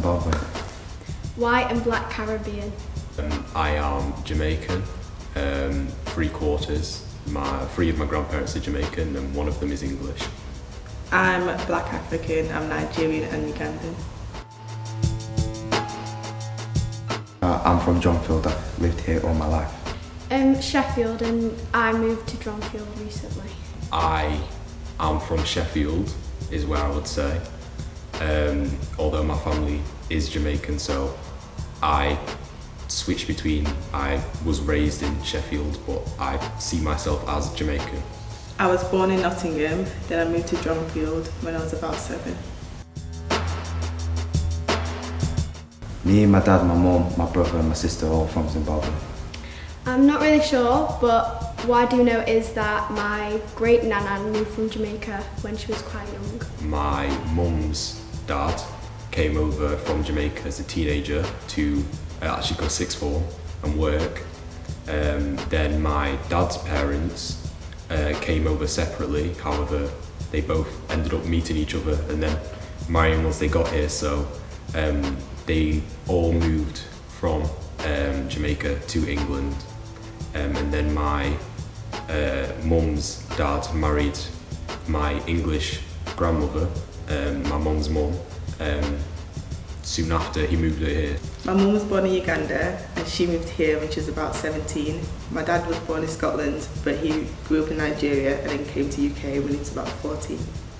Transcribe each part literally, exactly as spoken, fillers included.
Zimbabwe. White and black Caribbean. Um, I am Jamaican, um, three quarters. My, three of my grandparents are Jamaican and one of them is English. I'm black African, I'm Nigerian and Ugandan. Uh, I'm from Dronfield, I've lived here all my life. Um, Sheffield, and I moved to Dronfield recently. I am from Sheffield, is where I would say. Um, although my family is Jamaican, so I switch between, I was raised in Sheffield, but I see myself as Jamaican. I was born in Nottingham, then I moved to Dronfield when I was about seven. Me, my dad, my mum, my brother and my sister are all from Zimbabwe. I'm not really sure, but what I do know is that my great nana moved from Jamaica when she was quite young. My mum's dad came over from Jamaica as a teenager to uh, actually go sixth form and work. Um, then my dad's parents uh, came over separately, however they both ended up meeting each other and then marrying once they got here, so um, they all moved from um, Jamaica to England. Um, and then my uh, mum's dad married my English grandmother, um, my mum's mum. Um, soon after he moved her here. My mum was born in Uganda and she moved here when she was about seventeen. My dad was born in Scotland, but he grew up in Nigeria and then came to U K when he was about fourteen.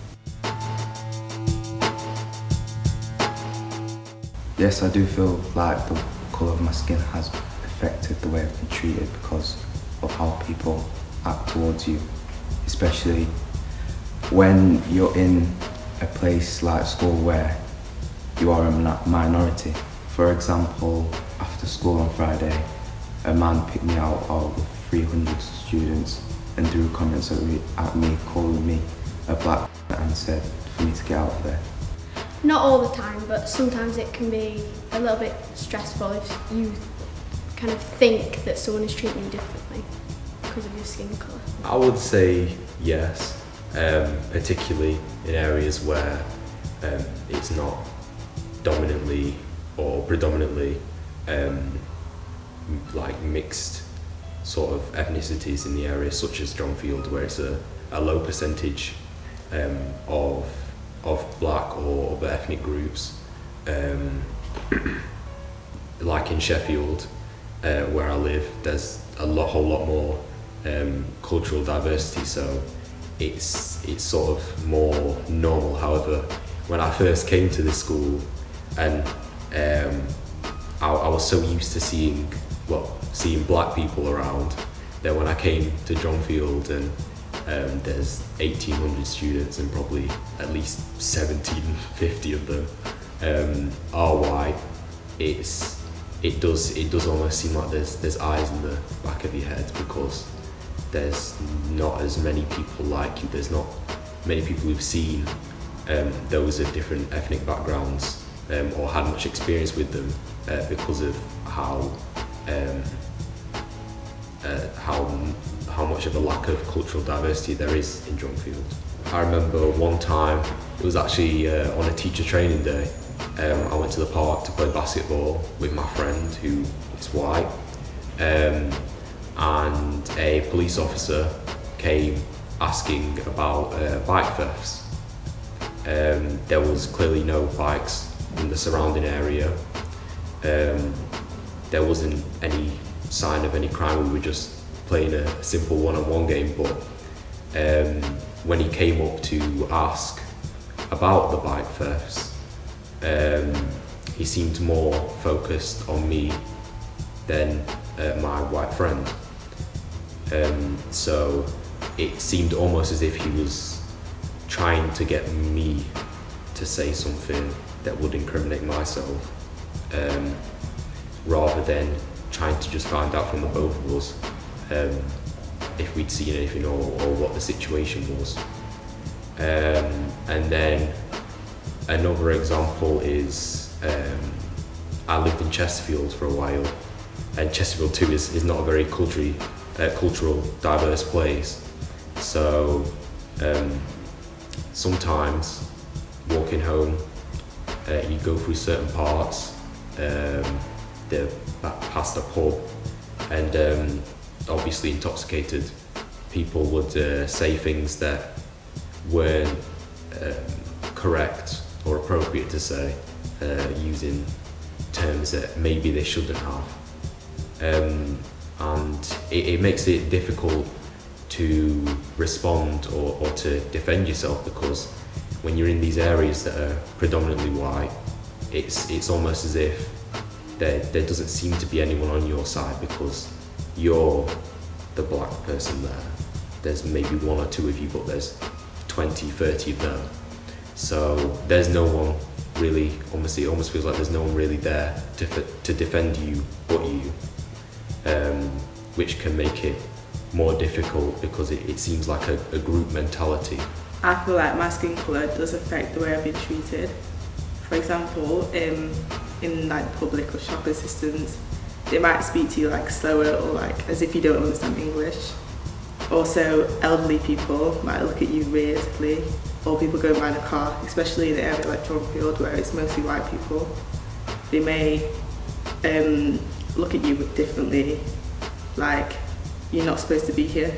Yes, I do feel like the colour of my skin has affected the way I've been treated because of how people act towards you, especially when you're in a place like school where you are a minority. For example, after school on Friday, a man picked me out of three hundred students and threw comments at me, at me calling me a black and said for me to get out of there. Not all the time, but sometimes it can be a little bit stressful if you kind of think that someone is treating you differently because of your skin colour. I would say yes, um, particularly in areas where um, it's not dominantly or predominantly um, like mixed sort of ethnicities in the area, such as Dronfield, where it's a, a low percentage um, of of black or other ethnic groups. Um, like in Sheffield, uh, where I live, there's a lot, whole lot more um, cultural diversity, so it's it's sort of more normal. However, when I first came to this school, and um, I, I was so used to seeing, well, seeing black people around, that when I came to Dronfield and um, there's eighteen hundred students and probably at least seventeen fifty of them um, are white, it's it does it does almost seem like there's there's eyes in the back of your head because there's not as many people like you. There's not many people who've seen um, those of different ethnic backgrounds. Um, or had much experience with them uh, because of how um, uh, how how much of a lack of cultural diversity there is in Dronfield. I remember one time, it was actually uh, on a teacher training day. Um, I went to the park to play basketball with my friend who is white, um, and a police officer came asking about uh, bike thefts. Um, there was clearly no bikes in the surrounding area. Um, there wasn't any sign of any crime. We were just playing a simple one-on-one game, but um, when he came up to ask about the bike thefts, um, he seemed more focused on me than uh, my white friend. Um, so it seemed almost as if he was trying to get me to say something that would incriminate myself, um, rather than trying to just find out from the both of us um, if we'd seen anything or, or what the situation was. Um, and then another example is um, I lived in Chesterfield for a while, and Chesterfield too is, is not a very culturally, uh, cultural diverse place. So um, sometimes walking home uh, you go through certain parts, um, the past a pub, and um, obviously intoxicated people would uh, say things that weren't um, correct or appropriate to say, uh, using terms that maybe they shouldn't have. Um, and it, it makes it difficult to respond or, or to defend yourself, because when you're in these areas that are predominantly white, it's it's almost as if there, there doesn't seem to be anyone on your side because you're the black person there. There's maybe one or two of you, but there's twenty, thirty of them. So there's no one really, almost, it almost feels like there's no one really there to, to defend you but you, um, which can make it more difficult because it, it seems like a, a group mentality. I feel like my skin colour does affect the way I've been treated. For example, um, in like public or shop assistants, they might speak to you like slower or like as if you don't understand English. Also, elderly people might look at you weirdly, or people going by in a car, especially in the area like Drumfield where it's mostly white people. They may um, look at you differently, like you're not supposed to be here.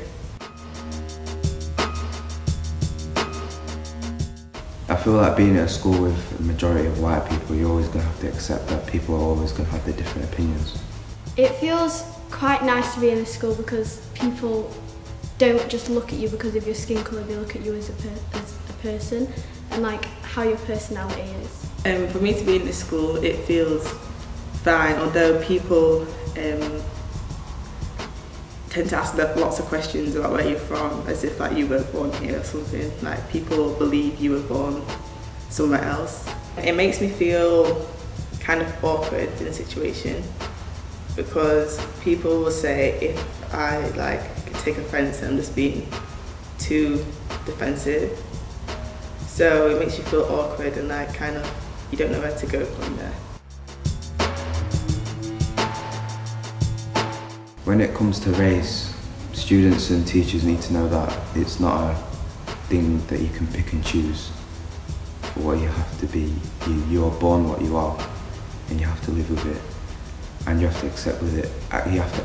I feel like being at a school with a majority of white people, you're always going to have to accept that people are always going to have their different opinions. It feels quite nice to be in a school because people don't just look at you because of your skin colour, they look at you as a, per as a person and like how your personality is. Um, for me to be in this school, it feels fine, although people um, tend to ask lots of questions about where you're from, as if like you were born here or something. Like people believe you were born somewhere else. It makes me feel kind of awkward in a situation because people will say if I like take offence and I'm just being too defensive. So it makes you feel awkward and like kind of you don't know where to go from there. When it comes to race, students and teachers need to know that it's not a thing that you can pick and choose for what you have to be. You, you're born what you are and you have to live with it and you have to accept with it. You have to,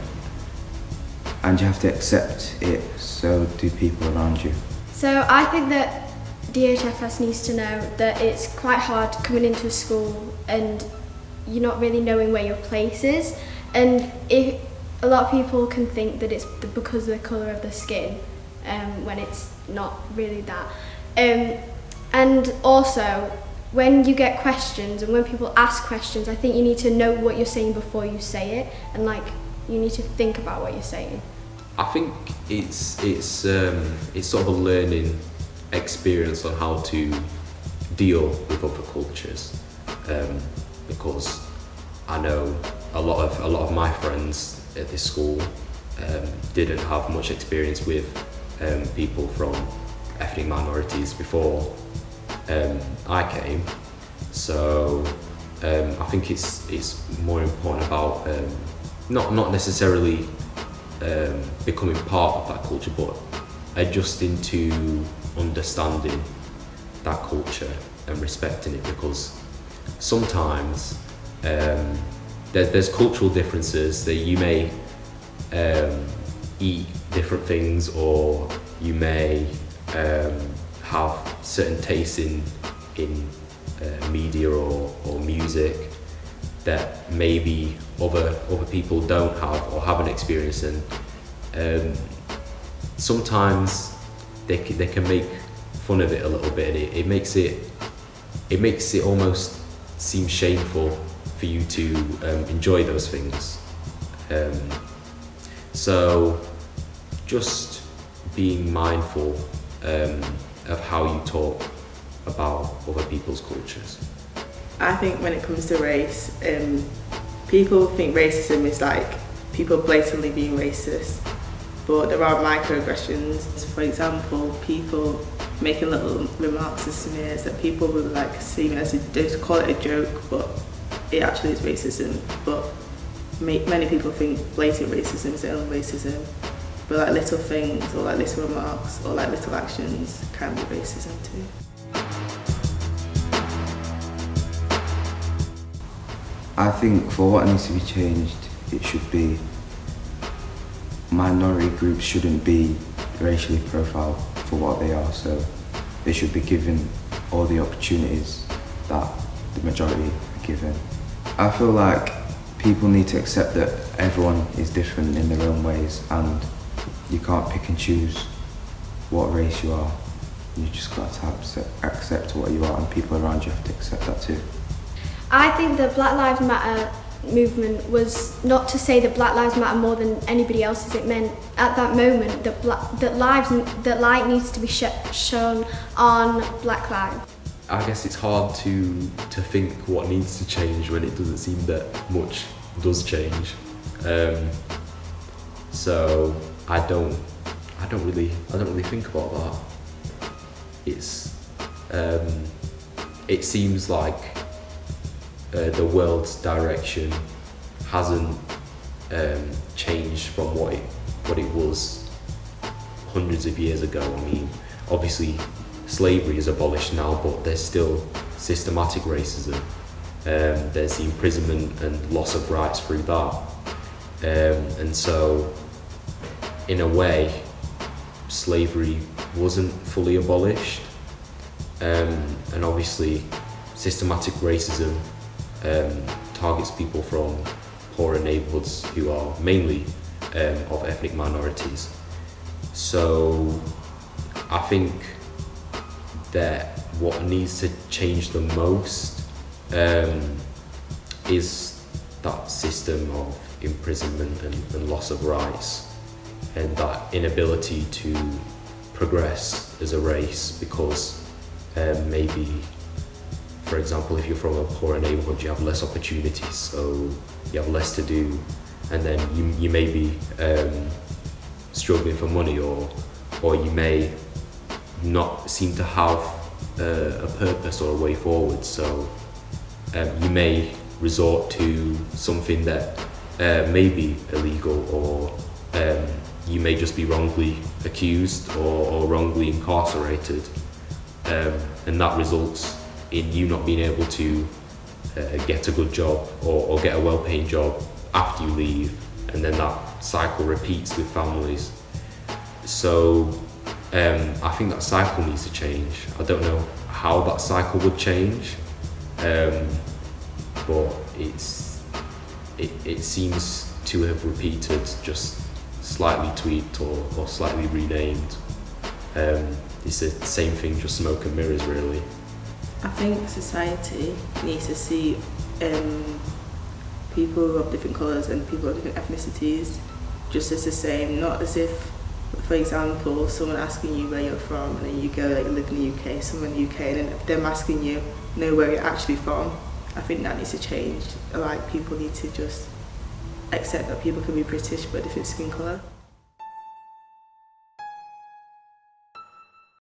and you have to accept it, so do people around you. So I think that D H F S needs to know that it's quite hard coming into a school and you're not really knowing where your place is, and if a lot of people can think that it's because of the colour of the skin, um, when it's not really that. Um, and also, when you get questions and when people ask questions, I think you need to know what you're saying before you say it, and like you need to think about what you're saying. I think it's it's um, it's sort of a learning experience on how to deal with other cultures, um, because I know a lot of a lot of my friends at this school um, didn't have much experience with um, people from ethnic minorities before um, I came, so um, I think it's it's more important about um, not not necessarily um, becoming part of that culture, but adjusting to understanding that culture and respecting it, because sometimes um, there's, there's cultural differences that you may um, eat different things, or you may um, have certain tastes in, in uh, media or, or music that maybe other other people don't have or haven't experienced, and um, sometimes they can, they can make fun of it a little bit, and it, it makes it it makes it almost seem shameful for you to um, enjoy those things. Um, so just being mindful um, of how you talk about other people's cultures. I think when it comes to race, um, people think racism is like people blatantly being racist, but there are microaggressions. For example, people making little remarks and smears that people will like see as a, they call it a joke, but it actually is racism. But many people think blatant racism is their own racism, but like little things or like little remarks or like little actions can be racism too. I think for what needs to be changed, it should be minority groups shouldn't be racially profiled for what they are, so they should be given all the opportunities that the majority are given. I feel like people need to accept that everyone is different in their own ways and you can't pick and choose what race you are. You just got to accept, accept what you are, and people around you have to accept that too. I think the Black Lives Matter movement was not to say that Black Lives Matter more than anybody else's. It meant at that moment that black, that lives that light needs to be sh shown on Black lives. I guess it's hard to to think what needs to change when it doesn't seem that much does change. Um, so I don't I don't really I don't really think about that. It's um, it seems like uh, the world's direction hasn't um, changed from what it what it was hundreds of years ago. I mean, obviously slavery is abolished now, but there's still systematic racism. Um, there's the imprisonment and loss of rights through that, um, and so in a way slavery wasn't fully abolished, um, and obviously systematic racism um, targets people from poorer neighbourhoods who are mainly um, of ethnic minorities. So I think that what needs to change the most um, is that system of imprisonment and, and loss of rights, and that inability to progress as a race because um, maybe, for example, if you're from a poorer neighbourhood, you have less opportunities, so you have less to do, and then you, you may be um, struggling for money, or or you may not seem to have uh, a purpose or a way forward, so um, you may resort to something that uh, may be illegal, or um, you may just be wrongly accused or, or wrongly incarcerated, um, and that results in you not being able to uh, get a good job or, or get a well-paying job after you leave, and then that cycle repeats with families. So um, I think that cycle needs to change. I don't know how that cycle would change, um, but it's it, it seems to have repeated, just slightly tweaked or, or slightly renamed. Um, it's the same thing, just smoke and mirrors, really. I think society needs to see um, people of different colours and people of different ethnicities just as the same, not as if, for example, someone asking you where you're from and then you go, like, live in the U K, someone in the U K, and then them asking you, know where you're actually from. I think that needs to change. Like, people need to just accept that people can be British but different skin colour.